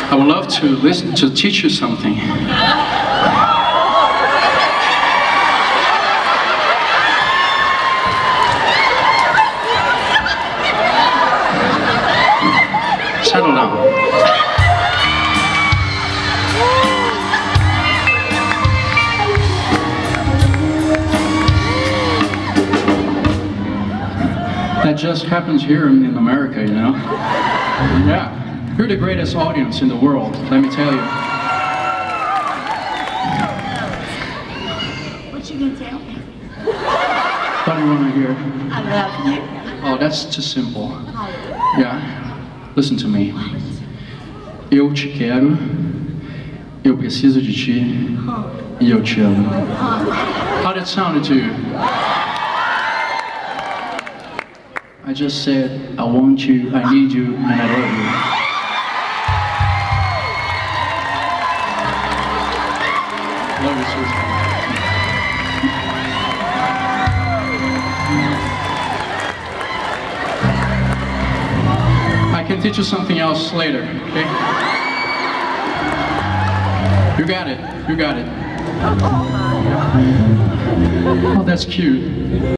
I would love to listen to teach you something. Settle down. That just happens here in America, you know? Yeah. You're the greatest audience in the world, let me tell you. What you gonna tell me? What do you want to hear? I love you. Oh, that's too simple. Yeah. Listen to me. Eu te quero, eu preciso de ti, e eu te amo. How did it sound to you? I just said, I want you, I need you, and I love you. Love you, sweetheart. I can teach you something else later, okay? You got it, you got it. Oh, that's cute.